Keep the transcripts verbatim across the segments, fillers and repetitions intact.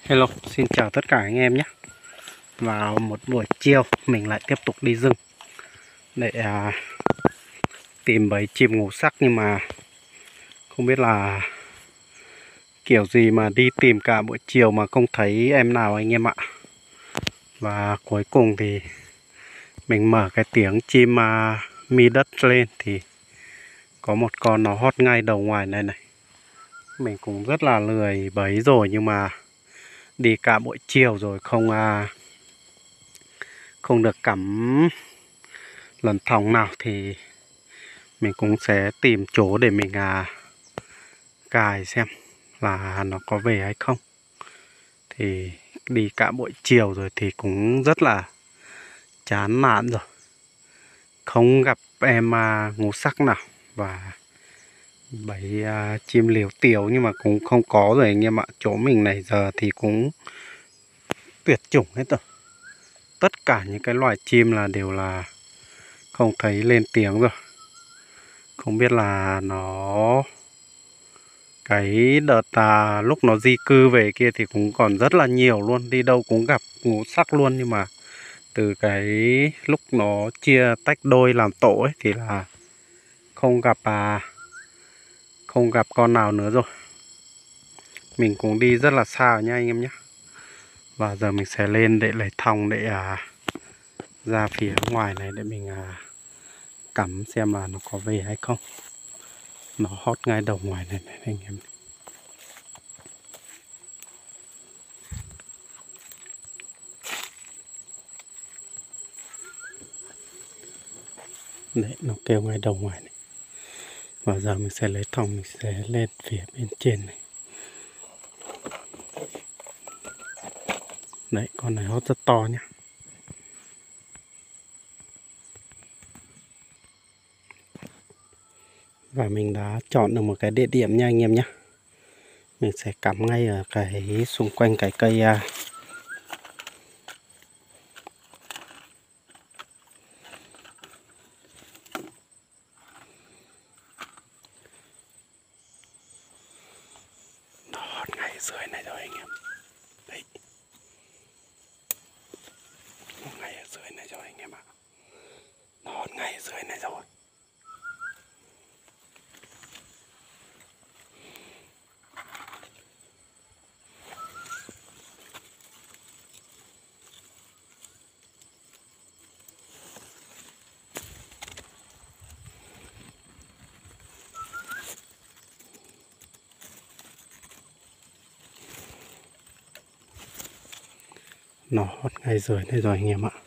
Hello, xin chào tất cả anh em nhé. Vào một buổi chiều mình lại tiếp tục đi rừng để à, tìm bẫy chim ngũ sắc, nhưng mà không biết là kiểu gì mà đi tìm cả buổi chiều mà không thấy em nào anh em ạ. Và cuối cùng thì mình mở cái tiếng chim à, mi đất lên thì có một con nó hót ngay đầu ngoài này này. Mình cũng rất là lười bẫy rồi, nhưng mà đi cả buổi chiều rồi không à, không được cắm lần thòng nào thì mình cũng sẽ tìm chỗ để mình à, cài xem là nó có về hay không. Thì đi cả buổi chiều rồi thì cũng rất là chán nản rồi, không gặp em à, ngũ sắc nào. Và bẫy à, chim liều tiều nhưng mà cũng không có rồi anh em ạ. Chỗ mình này giờ thì cũng tuyệt chủng hết rồi, tất cả những cái loài chim là đều là không thấy lên tiếng rồi. Không biết là nó cái đợt à, lúc nó di cư về kia thì cũng còn rất là nhiều luôn, đi đâu cũng gặp ngũ sắc luôn. Nhưng mà từ cái lúc nó chia tách đôi làm tổ ấy thì là không gặp à không gặp con nào nữa rồi. Mình cũng đi rất là xa nha anh em nhé. Và giờ mình sẽ lên để lấy thòng để à, ra phía ngoài này để mình à, cắm xem là nó có về hay không. Nó hót ngay đầu ngoài này, này anh em. Đấy, nó kêu ngay đầu ngoài này. Và giờ mình sẽ lấy thòng, mình sẽ lên phía bên trên này. Đấy, con này hót rất to nhá. Và mình đã chọn được một cái địa điểm nha anh em nhé. Mình sẽ cắm ngay ở cái xung quanh cái cây à, nó ngay dưới này rồi anh em. Đấy, nó ngay ở dưới này rồi anh em ạ. Nó ngay ở dưới này rồi. Nó hót ngay dưới này rồi anh em ạ.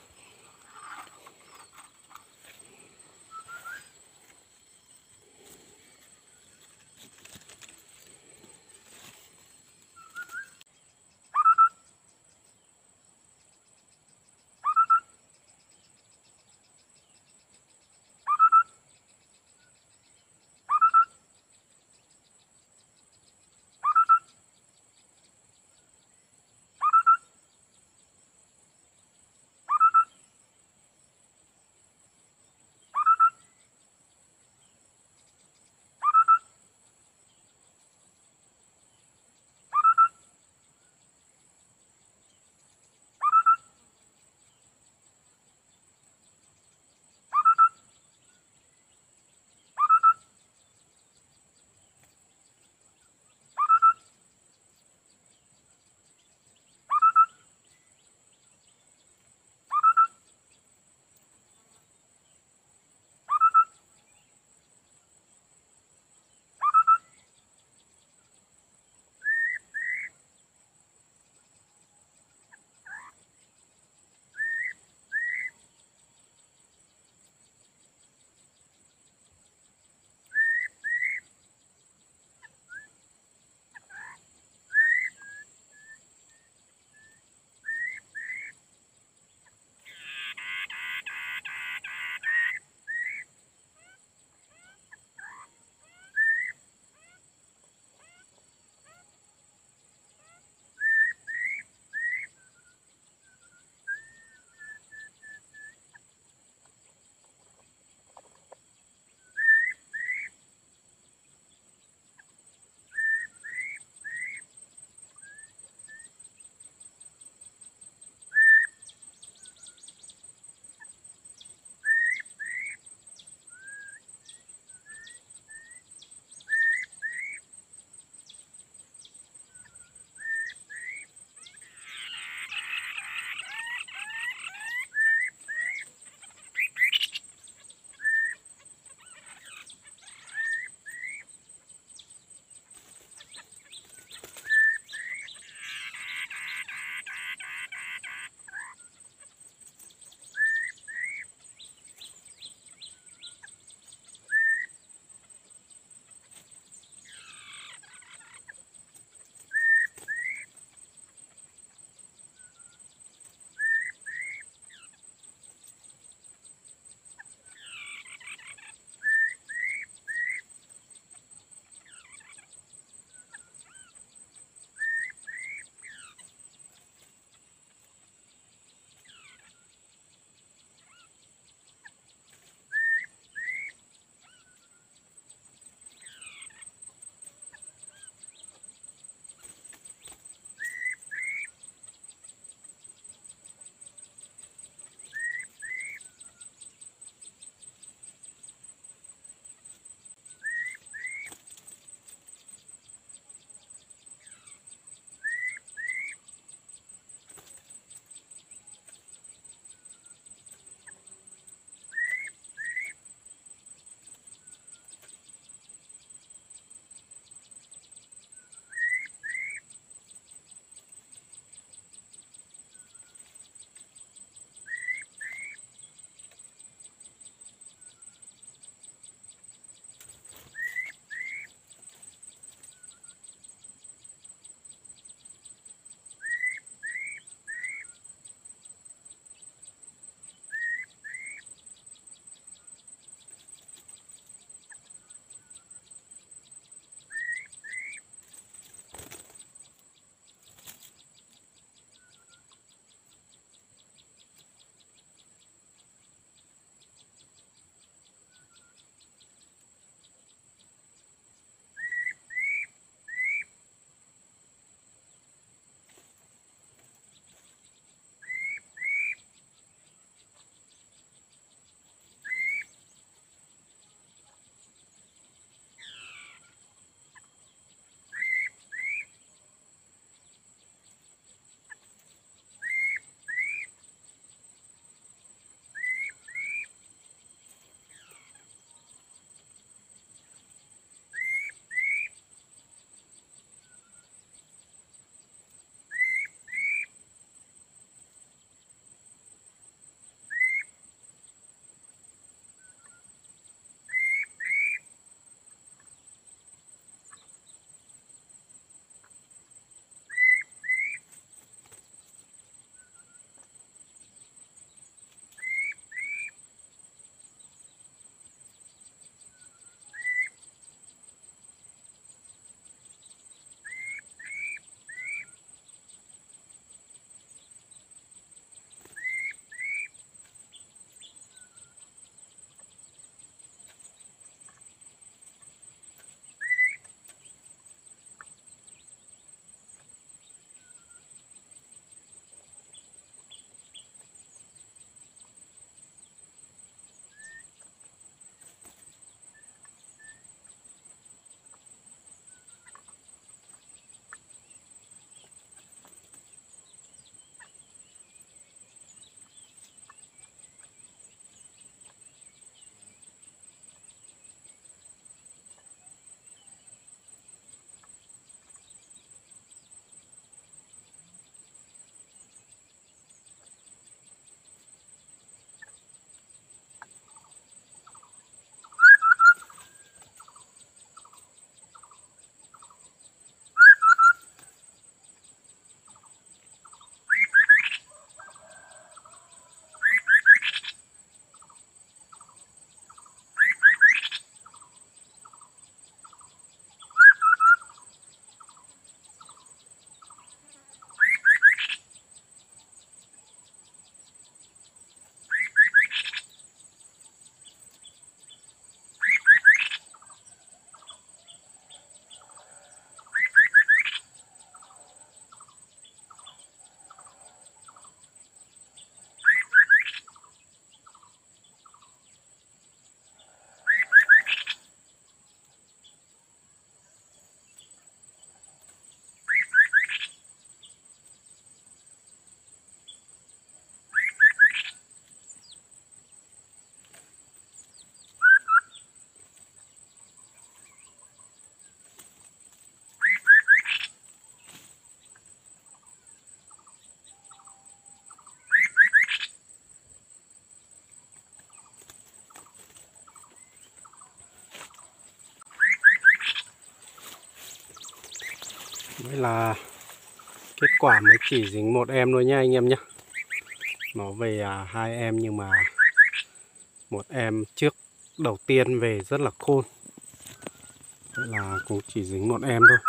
Đây là kết quả mới chỉ dính một em thôi nha anh em nhé. Nó về à, hai em nhưng mà một em trước đầu tiên về rất là khôn. Vậy là cũng chỉ dính một em thôi.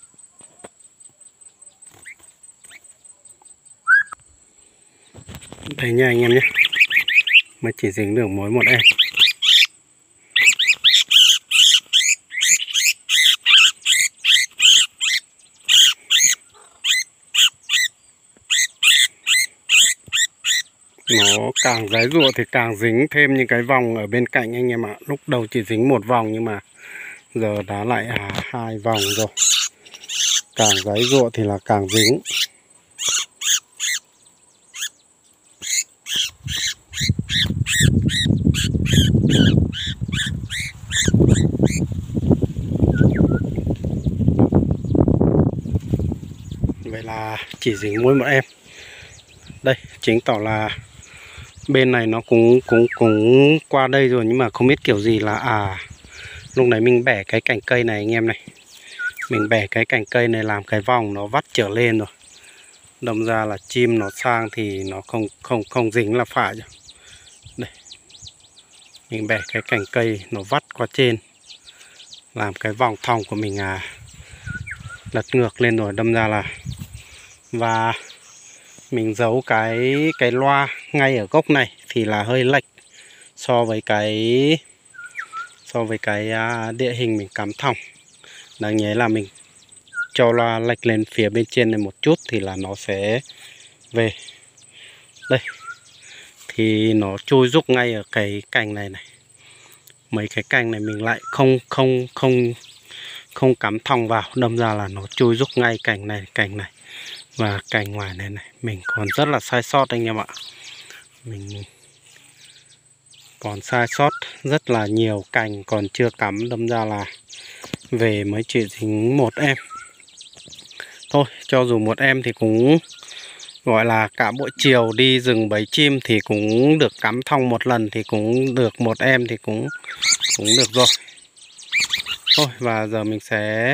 Đây nha anh em nhé, mới chỉ dính được mỗi một em. Nó càng giái rụa thì càng dính thêm những cái vòng ở bên cạnh anh em ạ. Lúc đầu chỉ dính một vòng nhưng mà giờ đá lại à, hai vòng rồi. Càng giái rụa thì là càng dính. Vậy là chỉ dính mỗi một em. Đây chứng tỏ là bên này nó cũng cũng cũng qua đây rồi, nhưng mà không biết kiểu gì là à lúc này mình bẻ cái cành cây này anh em này. Mình bẻ cái cành cây này làm cái vòng nó vắt trở lên rồi. Đâm ra là chim nó sang thì nó không không không dính là phải rồi. Đây. Mình bẻ cái cành cây nó vắt qua trên. Làm cái vòng thòng của mình à lật ngược lên rồi, đâm ra là và mình giấu cái cái loa ngay ở gốc này thì là hơi lệch so với cái so với cái à, địa hình mình cắm thòng. Đáng nhớ là mình cho loa lệch lên phía bên trên này một chút thì là nó sẽ về. Đây thì nó chui rúc ngay ở cái cành này này. Mấy cái cành này mình lại không không không không cắm thòng vào, đâm ra là nó chui rúc ngay cành này cành này và cành ngoài này này. Mình còn rất là sai sót anh em ạ. Mình còn sai sót rất là nhiều cành còn chưa cắm, đâm ra là về mới chỉ dính một em. Thôi cho dù một em thì cũng gọi là cả buổi chiều đi rừng bẫy chim thì cũng được cắm thòng một lần, thì cũng được một em thì cũng cũng được rồi. Thôi và giờ mình sẽ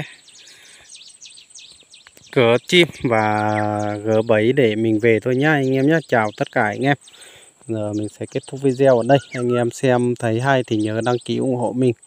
cớ chim và gỡ bẫy để mình về thôi nhá anh em nhé. Chào tất cả anh em. Giờ mình sẽ kết thúc video ở đây. Anh em xem thấy hay thì nhớ đăng ký ủng hộ mình.